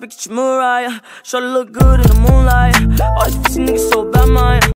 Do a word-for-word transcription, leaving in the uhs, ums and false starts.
up and get your Mariah. Shorty look good in the moonlight. All these pussy niggas so bad, mine.